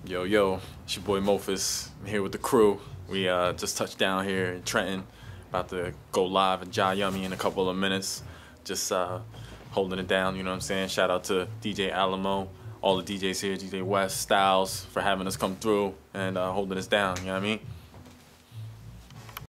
Yo, yo, it's your boy Mofus. I'm here with the crew. We just touched down here in Trenton. About to go live in Ja Yummy in a couple of minutes. Just holding it down, you know what I'm saying? Shout out to DJ Alamo, all the DJs here, DJ West, Styles, for having us come through and holding us down, you know what I mean?